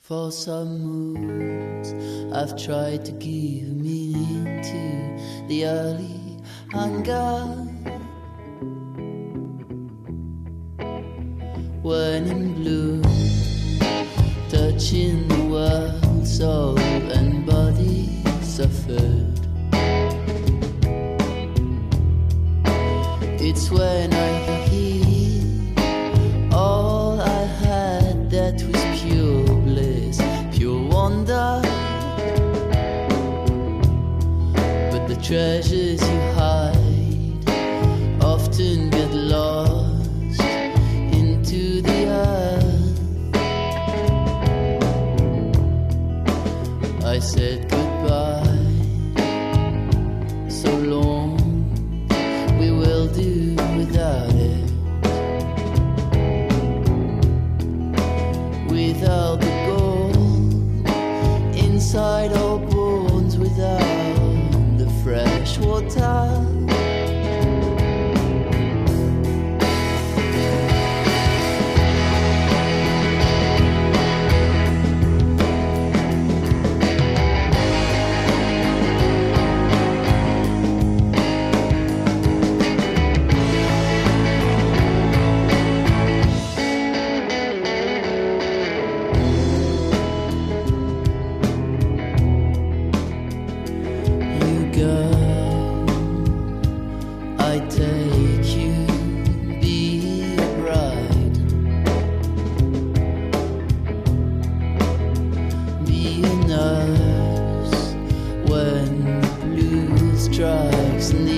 For some moons I've tried to give meaning to the early hunger. When in bloom, touching the world, soul and body suffered. It's when I hear all I had that was pure bliss, pure wonder. But the treasures you hide often get lost into the earth. I said goodbye, so long we will do without it, without the gold inside our bones, without the fresh water. I take you, be a bride, be a nurse when the blues strikes and the